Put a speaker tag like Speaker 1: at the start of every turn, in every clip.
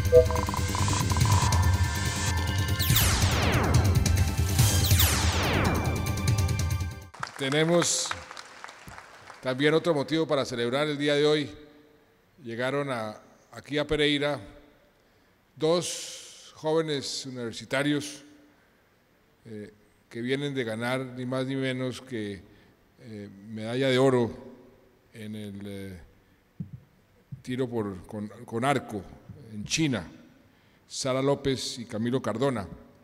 Speaker 1: Tenemos también otro motivo para celebrar el día de hoy. Llegaron aquí a Pereira dos jóvenes universitarios que vienen de ganar ni más ni menos que medalla de oro en el tiro con arco en China, Sara López y Camilo Cardona.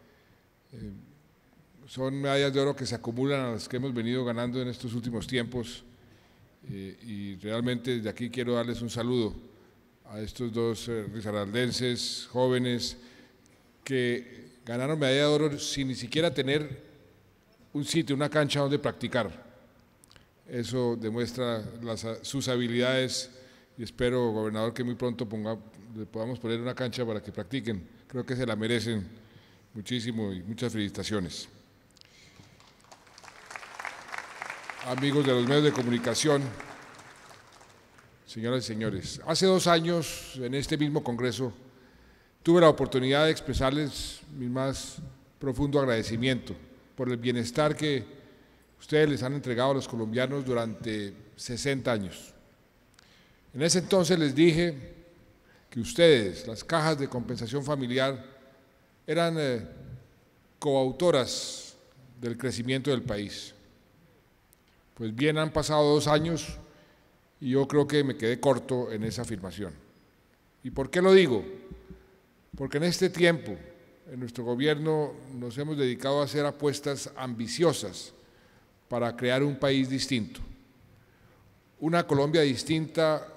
Speaker 1: Son medallas de oro que se acumulan a las que hemos venido ganando en estos últimos tiempos y realmente desde aquí quiero darles un saludo a estos dos risaraldenses jóvenes que ganaron medalla de oro sin ni siquiera tener un sitio, una cancha donde practicar. Eso demuestra sus habilidades y espero, gobernador, que muy pronto le podamos poner una cancha para que practiquen. Creo que se la merecen muchísimo y muchas felicitaciones. Amigos de los medios de comunicación, señoras y señores, hace 2 años en este mismo Congreso tuve la oportunidad de expresarles mi más profundo agradecimiento por el bienestar que ustedes les han entregado a los colombianos durante 60 años. En ese entonces les dije que ustedes, las cajas de compensación familiar, eran coautoras del crecimiento del país. Pues bien, han pasado 2 años y yo creo que me quedé corto en esa afirmación. ¿Y por qué lo digo? Porque en este tiempo, en nuestro gobierno, nos hemos dedicado a hacer apuestas ambiciosas para crear un país distinto, una Colombia distinta,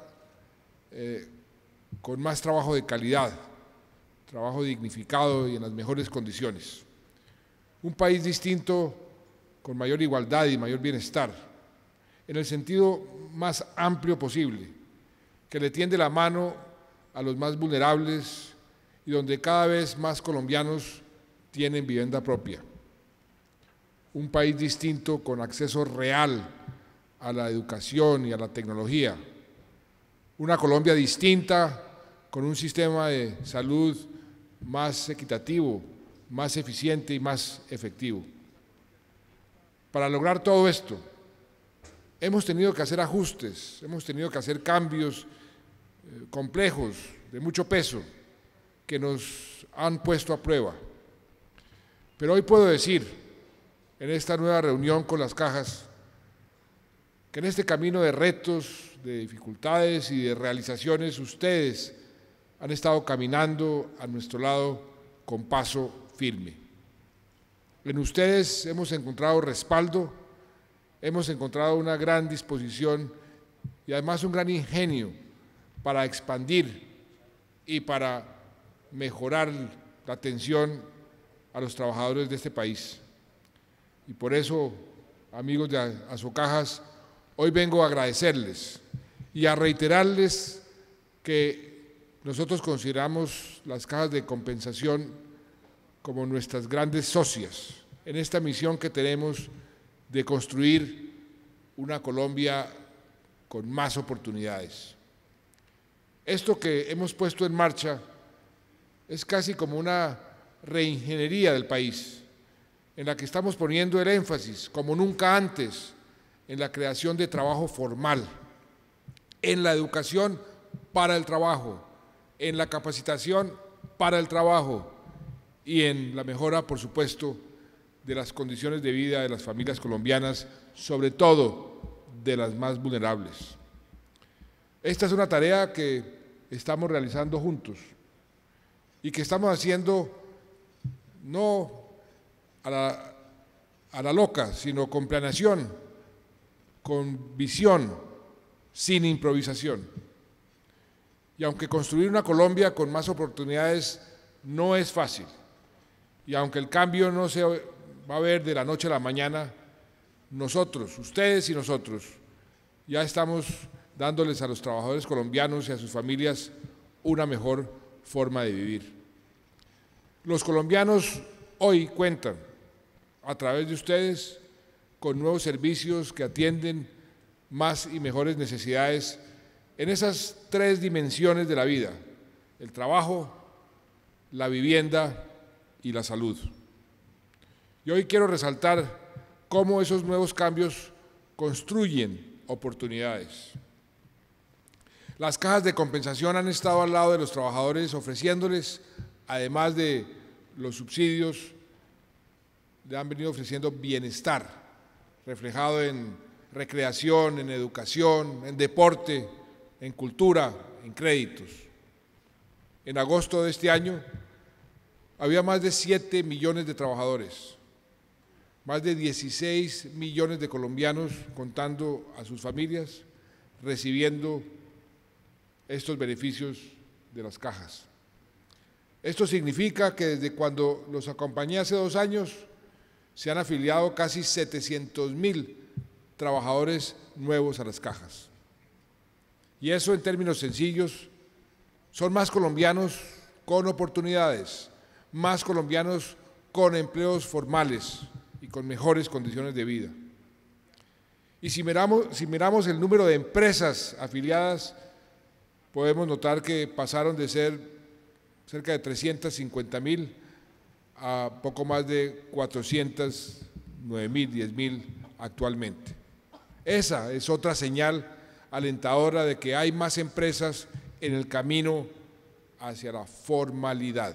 Speaker 1: con más trabajo de calidad, trabajo dignificado y en las mejores condiciones. Un país distinto con mayor igualdad y mayor bienestar, en el sentido más amplio posible, que le tiende la mano a los más vulnerables y donde cada vez más colombianos tienen vivienda propia. Un país distinto con acceso real a la educación y a la tecnología. Una Colombia distinta con un sistema de salud más equitativo, más eficiente y más efectivo. Para lograr todo esto, hemos tenido que hacer ajustes, hemos tenido que hacer cambios complejos, de mucho peso, que nos han puesto a prueba. Pero hoy puedo decir, en esta nueva reunión con las cajas, que en este camino de retos, de dificultades y de realizaciones, ustedes han estado caminando a nuestro lado con paso firme. En ustedes hemos encontrado respaldo, hemos encontrado una gran disposición y además un gran ingenio para expandir y para mejorar la atención a los trabajadores de este país. Y por eso, amigos de Asocajas, hoy vengo a agradecerles y a reiterarles que nosotros consideramos las cajas de compensación como nuestras grandes socias en esta misión que tenemos de construir una Colombia con más oportunidades. Esto que hemos puesto en marcha es casi como una reingeniería del país, en la que estamos poniendo el énfasis, como nunca antes, en la creación de trabajo formal, en la educación para el trabajo, en la capacitación para el trabajo y en la mejora, por supuesto, de las condiciones de vida de las familias colombianas, sobre todo de las más vulnerables. Esta es una tarea que estamos realizando juntos y que estamos haciendo no a la loca, sino con planeación, con visión, sin improvisación. Y aunque construir una Colombia con más oportunidades no es fácil, y aunque el cambio no se va a ver de la noche a la mañana, nosotros, ustedes y nosotros, ya estamos dándoles a los trabajadores colombianos y a sus familias una mejor forma de vivir. Los colombianos hoy cuentan, a través de ustedes, con nuevos servicios que atienden más y mejores necesidades en esas 3 dimensiones de la vida: el trabajo, la vivienda y la salud. Y hoy quiero resaltar cómo esos nuevos cambios construyen oportunidades. Las cajas de compensación han estado al lado de los trabajadores ofreciéndoles, además de los subsidios, le han venido ofreciendo bienestar, reflejado en recreación, en educación, en deporte, en cultura, en créditos. En agosto de este año había más de 7 millones de trabajadores, más de 16 millones de colombianos, contando a sus familias, recibiendo estos beneficios de las cajas. Esto significa que desde cuando los acompañé hace 2 años, se han afiliado casi 700.000 trabajadores nuevos a las cajas. Y eso, en términos sencillos, son más colombianos con oportunidades, más colombianos con empleos formales y con mejores condiciones de vida. Y si miramos el número de empresas afiliadas, podemos notar que pasaron de ser cerca de 350.000 a poco más de 409.000, 10.000 actualmente. Esa es otra señal alentadora de que hay más empresas en el camino hacia la formalidad.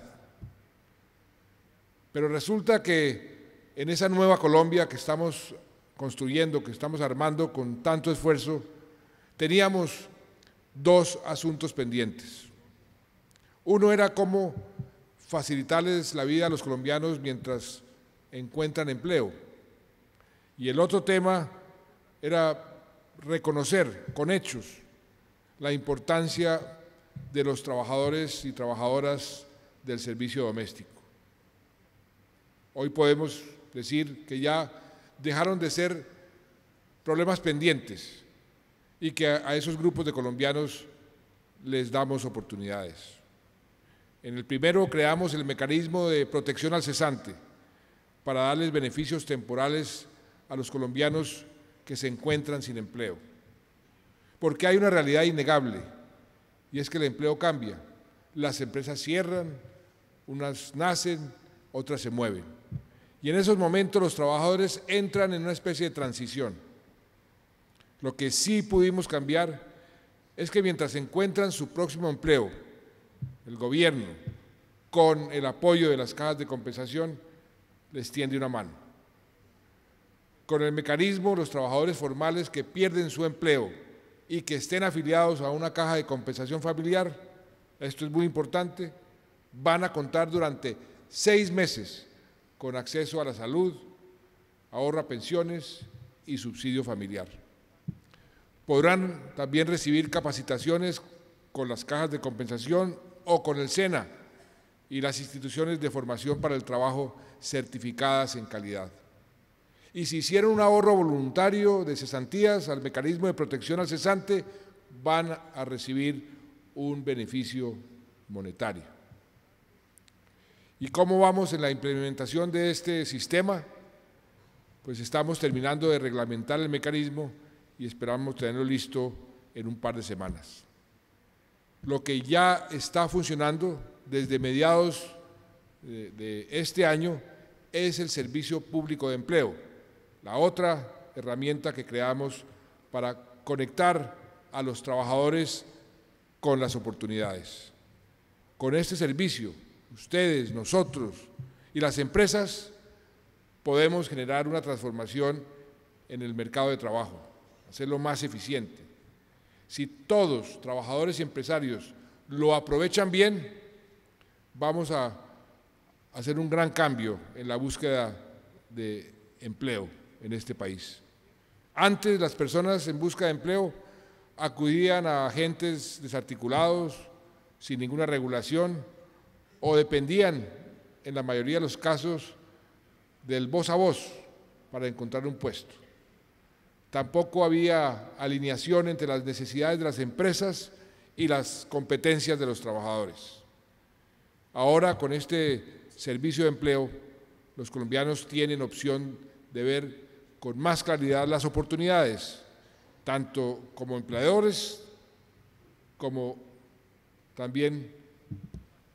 Speaker 1: Pero resulta que en esa nueva Colombia que estamos construyendo, que estamos armando con tanto esfuerzo, teníamos 2 asuntos pendientes. Uno era cómo facilitarles la vida a los colombianos mientras encuentran empleo. Y el otro tema era reconocer con hechos la importancia de los trabajadores y trabajadoras del servicio doméstico. Hoy podemos decir que ya dejaron de ser problemas pendientes y que a esos grupos de colombianos les damos oportunidades. En el primero creamos el mecanismo de protección al cesante para darles beneficios temporales a los colombianos que se encuentran sin empleo. Porque hay una realidad innegable y es que el empleo cambia. Las empresas cierran, unas nacen, otras se mueven. Y en esos momentos los trabajadores entran en una especie de transición. Lo que sí pudimos cambiar es que mientras encuentran su próximo empleo, el gobierno, con el apoyo de las cajas de compensación, les tiende una mano. Con el mecanismo, los trabajadores formales que pierden su empleo y que estén afiliados a una caja de compensación familiar, esto es muy importante, van a contar durante 6 meses con acceso a la salud, ahorro a pensiones y subsidio familiar. Podrán también recibir capacitaciones con las cajas de compensación o con el SENA y las instituciones de formación para el trabajo certificadas en calidad. Y si hicieron un ahorro voluntario de cesantías al mecanismo de protección al cesante, van a recibir un beneficio monetario. ¿Y cómo vamos en la implementación de este sistema? Pues estamos terminando de reglamentar el mecanismo y esperamos tenerlo listo en un par de semanas. Lo que ya está funcionando desde mediados de este año es el Servicio Público de Empleo, la otra herramienta que creamos para conectar a los trabajadores con las oportunidades. Con este servicio, ustedes, nosotros y las empresas podemos generar una transformación en el mercado de trabajo, hacerlo más eficiente. Si todos, trabajadores y empresarios, lo aprovechan bien, vamos a hacer un gran cambio en la búsqueda de empleo en este país. Antes, las personas en busca de empleo acudían a agentes desarticulados, sin ninguna regulación, o dependían, en la mayoría de los casos, del voz a voz para encontrar un puesto. Tampoco había alineación entre las necesidades de las empresas y las competencias de los trabajadores. Ahora, con este servicio de empleo, los colombianos tienen opción de ver con más claridad las oportunidades, tanto como empleadores como también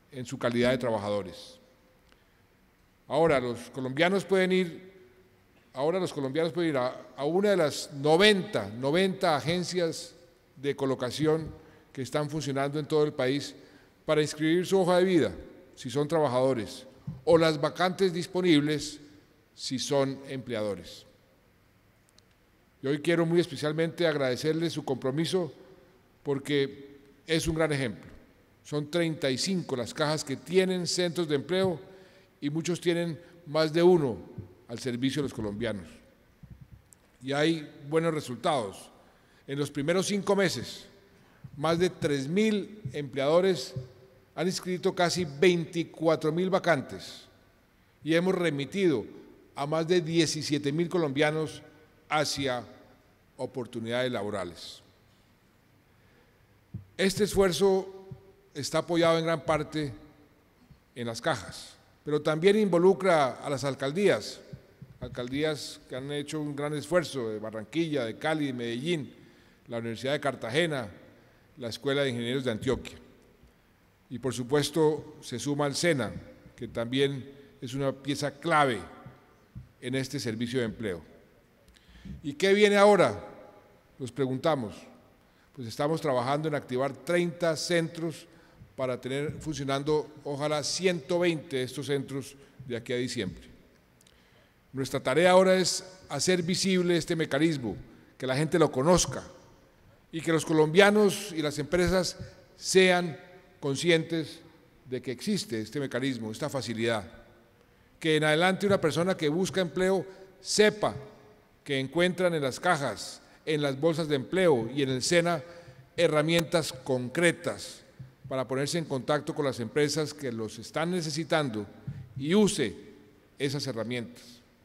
Speaker 1: en su calidad de trabajadores. Ahora los colombianos pueden ir a una de las 90 agencias de colocación que están funcionando en todo el país para inscribir su hoja de vida, si son trabajadores, o las vacantes disponibles, si son empleadores. Y hoy quiero muy especialmente agradecerles su compromiso porque es un gran ejemplo. Son 35 las cajas que tienen centros de empleo y muchos tienen más de uno al servicio de los colombianos. Y hay buenos resultados. En los primeros 5 meses, más de 3.000 empleadores han inscrito casi 24.000 vacantes y hemos remitido a más de 17.000 colombianos hacia oportunidades laborales. Este esfuerzo está apoyado en gran parte en las cajas, pero también involucra a las alcaldías que han hecho un gran esfuerzo, de Barranquilla, de Cali, de Medellín, la Universidad de Cartagena, la Escuela de Ingenieros de Antioquia. Y por supuesto se suma al SENA, que también es una pieza clave en este servicio de empleo. ¿Y qué viene ahora? Nos preguntamos. Pues estamos trabajando en activar 30 centros para tener funcionando, ojalá, 120 de estos centros de aquí a diciembre. Nuestra tarea ahora es hacer visible este mecanismo, que la gente lo conozca y que los colombianos y las empresas sean conscientes de que existe este mecanismo, esta facilidad. Que en adelante una persona que busca empleo sepa que encuentran en las cajas, en las bolsas de empleo y en el SENA herramientas concretas para ponerse en contacto con las empresas que los están necesitando y use esas herramientas.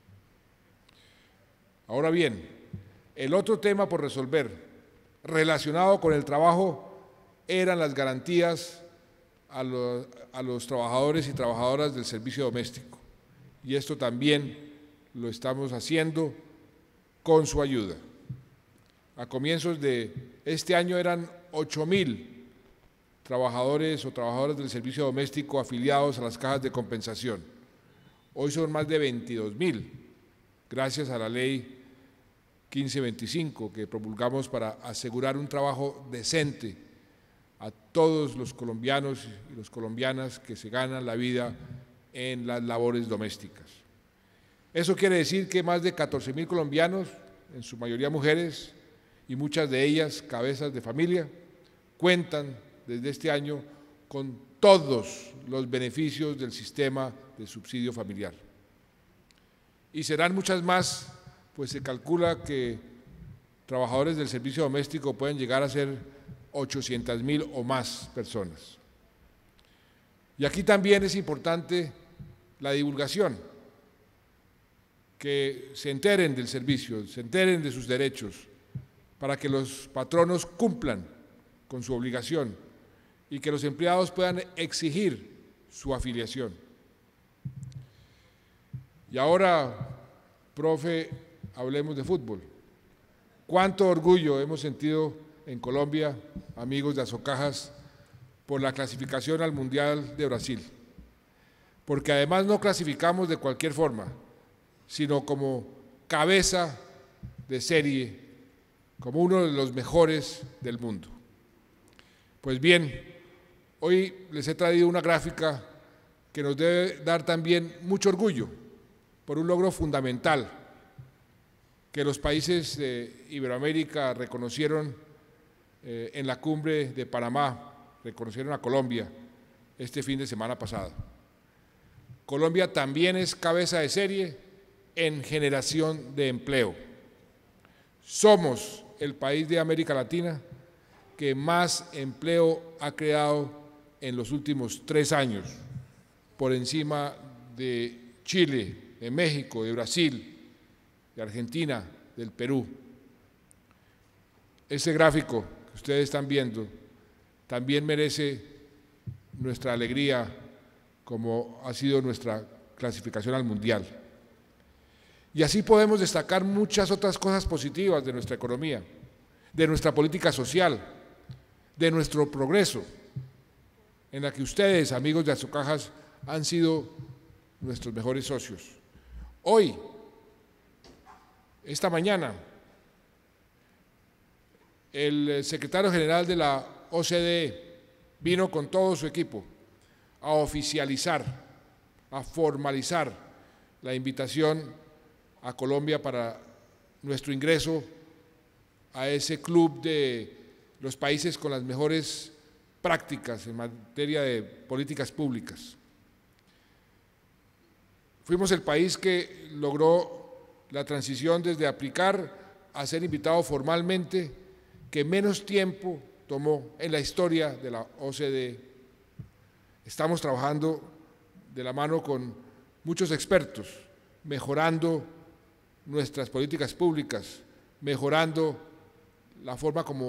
Speaker 1: Ahora bien, el otro tema por resolver relacionado con el trabajo eran las garantías a los trabajadores y trabajadoras del servicio doméstico. Y esto también lo estamos haciendo con su ayuda. A comienzos de este año eran 8.000 trabajadores o trabajadoras del servicio doméstico afiliados a las cajas de compensación. Hoy son más de 22.000, gracias a la ley 1525 que promulgamos para asegurar un trabajo decente a todos los colombianos y las colombianas que se ganan la vida en las labores domésticas. Eso quiere decir que más de 14.000 colombianos, en su mayoría mujeres, y muchas de ellas cabezas de familia, cuentan desde este año con todos los beneficios del sistema de subsidio familiar. Y serán muchas más, pues se calcula que trabajadores del servicio doméstico pueden llegar a ser 800.000 o más personas. Y aquí también es importante la divulgación, que se enteren del servicio, se enteren de sus derechos, para que los patronos cumplan con su obligación y que los empleados puedan exigir su afiliación. Y ahora, profe, hablemos de fútbol. Cuánto orgullo hemos sentido en Colombia, amigos de Azocajas, por la clasificación al Mundial de Brasil, porque además no clasificamos de cualquier forma, sino como cabeza de serie, como uno de los mejores del mundo. Pues bien, hoy les he traído una gráfica que nos debe dar también mucho orgullo por un logro fundamental que los países de Iberoamérica reconocieron en la cumbre de Panamá, reconocieron a Colombia este fin de semana pasado. Colombia también es cabeza de serie en generación de empleo. Somos el país de América Latina que más empleo ha creado en los últimos 3 años, por encima de Chile, de México, de Brasil, de Argentina, del Perú. Ese gráfico que ustedes están viendo también merece nuestra alegría, como ha sido nuestra clasificación al Mundial. Y así podemos destacar muchas otras cosas positivas de nuestra economía, de nuestra política social, de nuestro progreso en la que ustedes, amigos de Azocajas, han sido nuestros mejores socios. Hoy, esta mañana, el secretario general de la OCDE vino con todo su equipo a oficializar, a formalizar la invitación a Colombia para nuestro ingreso a ese club de los países con las mejores prácticas en materia de políticas públicas. Fuimos el país que logró la transición desde aplicar a ser invitado formalmente, que menos tiempo tomó en la historia de la OCDE. Estamos trabajando de la mano con muchos expertos, mejorando nuestras políticas públicas, mejorando la forma como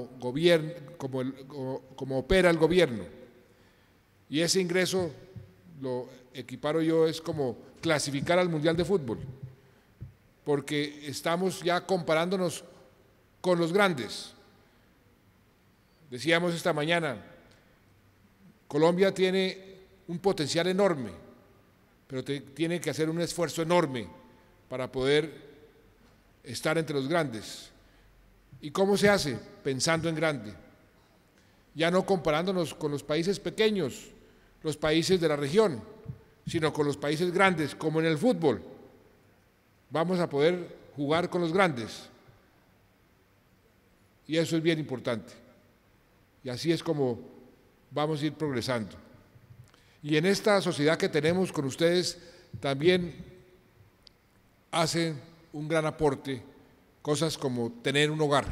Speaker 1: opera el gobierno. Y ese ingreso, lo equiparo yo, es como clasificar al Mundial de Fútbol, porque estamos ya comparándonos con los grandes. Decíamos esta mañana, Colombia tiene un potencial enorme, pero tiene que hacer un esfuerzo enorme para poder estar entre los grandes. ¿Y cómo se hace? Pensando en grande. Ya no comparándonos con los países pequeños, los países de la región, sino con los países grandes, como en el fútbol. Vamos a poder jugar con los grandes. Y eso es bien importante. Y así es como vamos a ir progresando. Y en esta sociedad que tenemos con ustedes también hacen un gran aporte cosas como tener un hogar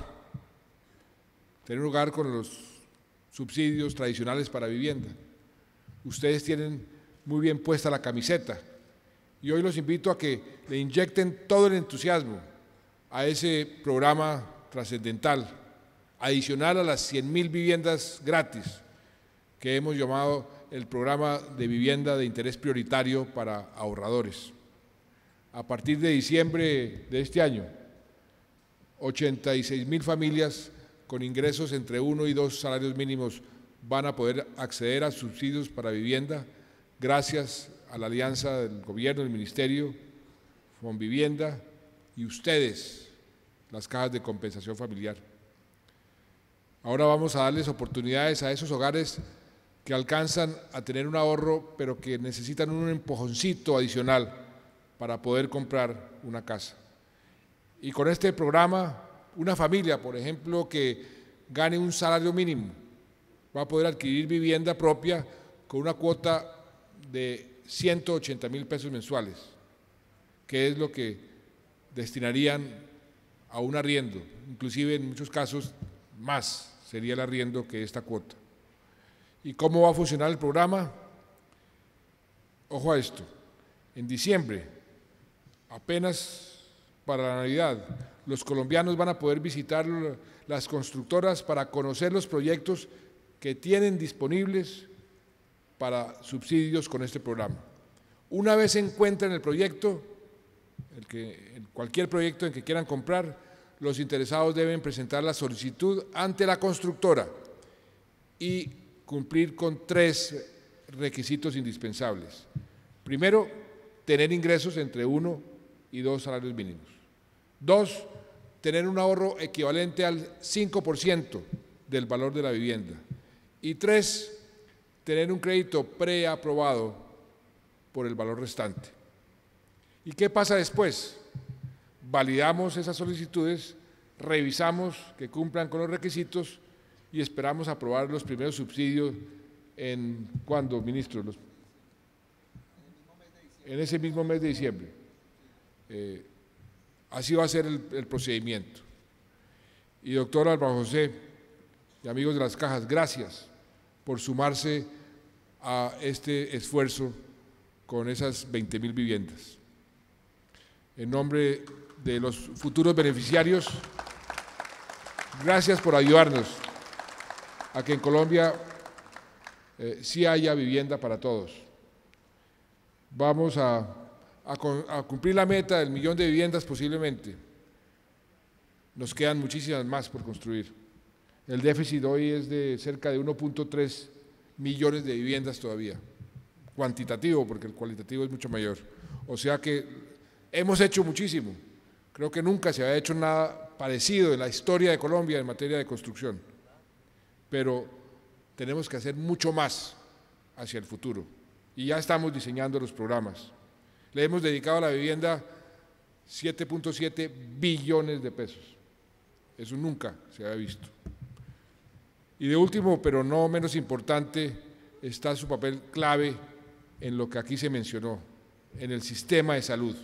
Speaker 1: con los subsidios tradicionales para vivienda. Ustedes tienen muy bien puesta la camiseta y hoy los invito a que le inyecten todo el entusiasmo a ese programa trascendental, adicional a las 100.000 viviendas gratis que hemos llamado el programa de vivienda de interés prioritario para ahorradores. A partir de diciembre de este año, 86.000 familias con ingresos entre 1 y 2 salarios mínimos van a poder acceder a subsidios para vivienda gracias a la alianza del gobierno, del ministerio, Fonvivienda y ustedes, las cajas de compensación familiar. Ahora vamos a darles oportunidades a esos hogares que alcanzan a tener un ahorro, pero que necesitan un empujoncito adicional para poder comprar una casa. Y con este programa, una familia, por ejemplo, que gane un salario mínimo, va a poder adquirir vivienda propia con una cuota de 180.000 pesos mensuales, que es lo que destinarían a un arriendo, inclusive en muchos casos más sería el arriendo que esta cuota. ¿Y cómo va a funcionar el programa? Ojo a esto, en diciembre, apenas para la Navidad, los colombianos van a poder visitar las constructoras para conocer los proyectos que tienen disponibles para subsidios con este programa. Una vez se encuentren el proyecto, cualquier proyecto en que quieran comprar, los interesados deben presentar la solicitud ante la constructora y cumplir con 3 requisitos indispensables. Primero, tener ingresos entre 1 y 2 salarios mínimos. 2, tener un ahorro equivalente al 5% del valor de la vivienda. Y 3, tener un crédito preaprobado por el valor restante. ¿Y qué pasa después? Validamos esas solicitudes, revisamos que cumplan con los requisitos y esperamos aprobar los primeros subsidios ¿cuándo, ministro? En ese mismo mes de diciembre. Así va a ser el procedimiento. Y doctor Álvaro José y amigos de las cajas, gracias por sumarse a este esfuerzo con esas 20.000 viviendas. En nombre de los futuros beneficiarios, gracias por ayudarnos a que en Colombia sí haya vivienda para todos. Vamos a cumplir la meta del 1.000.000 de viviendas posiblemente. Nos quedan muchísimas más por construir. El déficit hoy es de cerca de 1.3 millones de viviendas todavía, cuantitativo, porque el cualitativo es mucho mayor. O sea que hemos hecho muchísimo. Creo que nunca se había hecho nada parecido en la historia de Colombia en materia de construcción, pero tenemos que hacer mucho más hacia el futuro y ya estamos diseñando los programas. Le hemos dedicado a la vivienda 7.7 billones de pesos. Eso nunca se había visto. Y de último, pero no menos importante, está su papel clave en lo que aquí se mencionó, en el sistema de salud.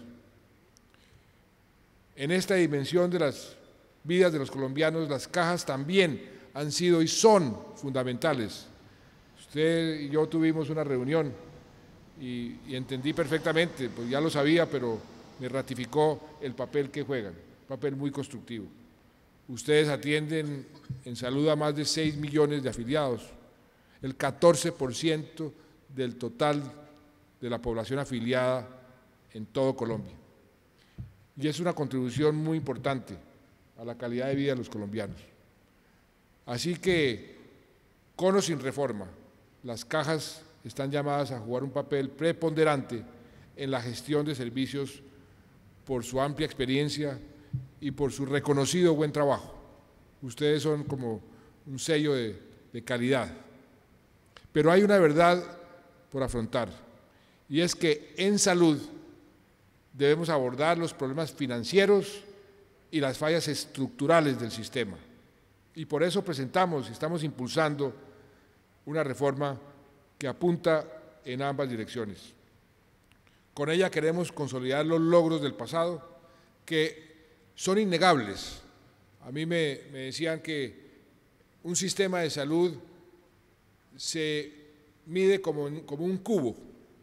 Speaker 1: En esta dimensión de las vidas de los colombianos, las cajas también han sido y son fundamentales. Usted y yo tuvimos una reunión y entendí perfectamente, pues ya lo sabía, pero me ratificó el papel que juegan, un papel muy constructivo. Ustedes atienden en salud a más de 6 millones de afiliados, el 14% del total de la población afiliada en todo Colombia. Y es una contribución muy importante a la calidad de vida de los colombianos. Así que, con o sin reforma, las cajas están llamadas a jugar un papel preponderante en la gestión de servicios por su amplia experiencia y por su reconocido buen trabajo. Ustedes son como un sello de calidad. Pero hay una verdad por afrontar, y es que en salud debemos abordar los problemas financieros y las fallas estructurales del sistema. Y por eso presentamos y estamos impulsando una reforma que apunta en ambas direcciones. Con ella queremos consolidar los logros del pasado, que son innegables. A mí me decían que un sistema de salud se mide como un cubo.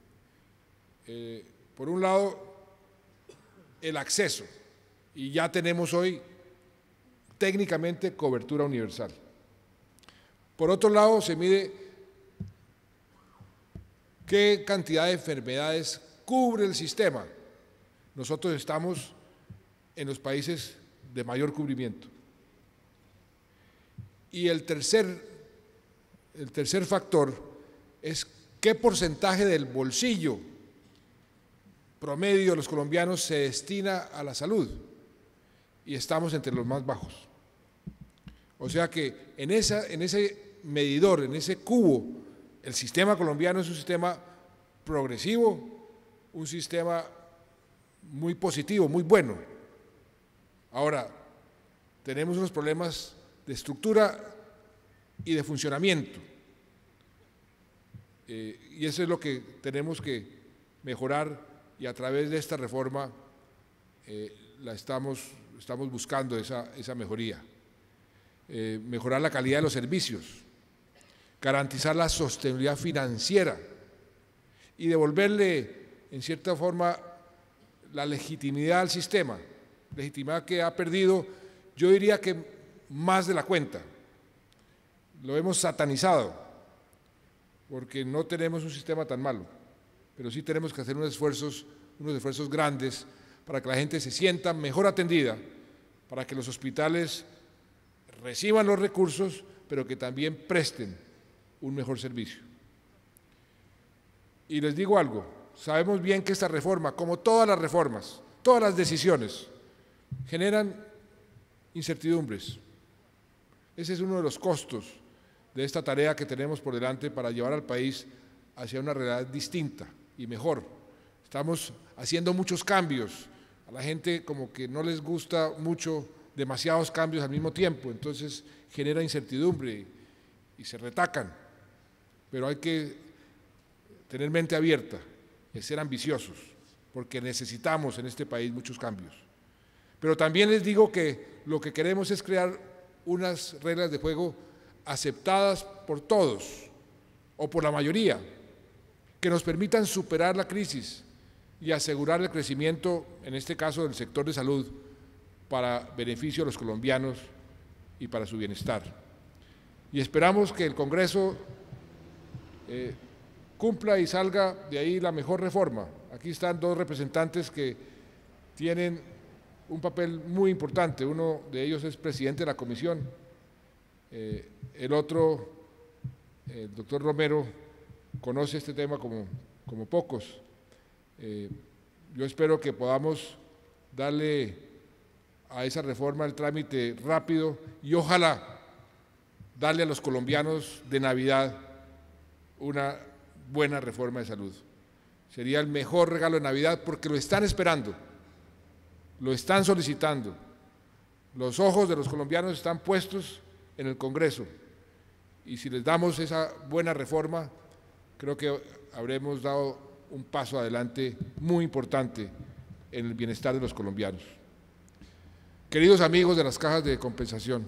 Speaker 1: Por un lado, el acceso, y ya tenemos hoy técnicamente cobertura universal. Por otro lado, se mide qué cantidad de enfermedades cubre el sistema. Nosotros estamos en los países de mayor cubrimiento. Y el tercer factor es qué porcentaje del bolsillo promedio de los colombianos se destina a la salud, y estamos entre los más bajos. O sea que en ese medidor, en ese cubo, el sistema colombiano es un sistema progresivo, un sistema muy positivo, muy bueno. Ahora, tenemos unos problemas de estructura y de funcionamiento, y eso es lo que tenemos que mejorar, y a través de esta reforma estamos buscando esa mejoría. Mejorar la calidad de los servicios, garantizar la sostenibilidad financiera y devolverle, en cierta forma, la legitimidad al sistema, legitimidad que ha perdido, yo diría que más de la cuenta. Lo hemos satanizado, porque no tenemos un sistema tan malo, pero sí tenemos que hacer unos esfuerzos grandes para que la gente se sienta mejor atendida, para que los hospitales reciban los recursos, pero que también presten un mejor servicio. Y les digo algo, sabemos bien que esta reforma, como todas las reformas, todas las decisiones, generan incertidumbres. Ese es uno de los costos de esta tarea que tenemos por delante para llevar al país hacia una realidad distinta y mejor. Estamos haciendo muchos cambios, a la gente como que no les gusta mucho demasiados cambios al mismo tiempo, entonces genera incertidumbre y se retacan, pero hay que tener mente abierta y ser ambiciosos, porque necesitamos en este país muchos cambios. Pero también les digo que lo que queremos es crear unas reglas de juego aceptadas por todos o por la mayoría, que nos permitan superar la crisis y asegurar el crecimiento, en este caso del sector de salud, para beneficio de los colombianos y para su bienestar. Y esperamos que el Congreso cumpla y salga de ahí la mejor reforma. Aquí están dos representantes que tienen un papel muy importante, uno de ellos es presidente de la comisión, el otro El doctor Romero conoce este tema como pocos. Yo espero que podamos darle a esa reforma el trámite rápido y ojalá darle a los colombianos de Navidad una buena reforma de salud. Sería el mejor regalo de Navidad porque lo están esperando, lo están solicitando. Los ojos de los colombianos están puestos en el Congreso y si les damos esa buena reforma, creo que habremos dado un paso adelante muy importante en el bienestar de los colombianos. Queridos amigos de las cajas de compensación,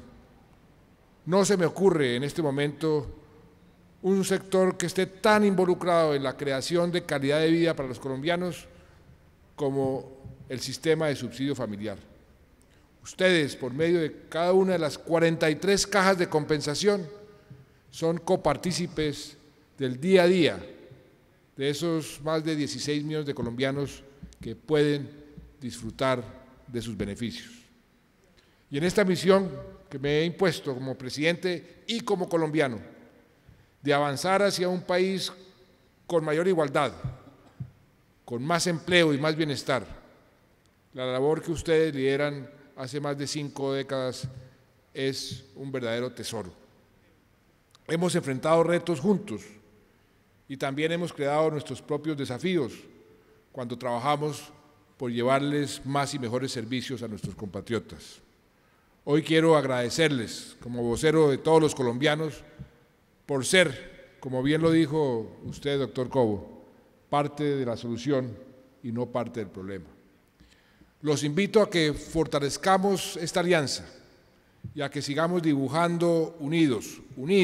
Speaker 1: no se me ocurre en este momento un sector que esté tan involucrado en la creación de calidad de vida para los colombianos como el sistema de subsidio familiar. Ustedes, por medio de cada una de las 43 cajas de compensación, son copartícipes del día a día de esos más de 16 millones de colombianos que pueden disfrutar de sus beneficios. Y en esta misión que me he impuesto como presidente y como colombiano, de avanzar hacia un país con mayor igualdad, con más empleo y más bienestar, la labor que ustedes lideran hace más de 5 décadas es un verdadero tesoro. Hemos enfrentado retos juntos y también hemos creado nuestros propios desafíos cuando trabajamos por llevarles más y mejores servicios a nuestros compatriotas. Hoy quiero agradecerles, como vocero de todos los colombianos, por ser, como bien lo dijo usted, doctor Cobo, parte de la solución y no parte del problema. Los invito a que fortalezcamos esta alianza y a que sigamos dibujando unidos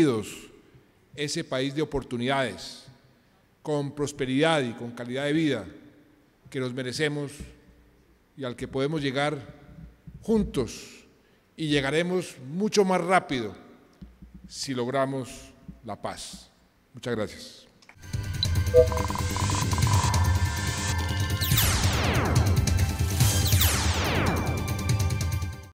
Speaker 1: ese país de oportunidades, con prosperidad y con calidad de vida que nos merecemos y al que podemos llegar juntos y llegaremos mucho más rápido si logramos la paz. Muchas gracias.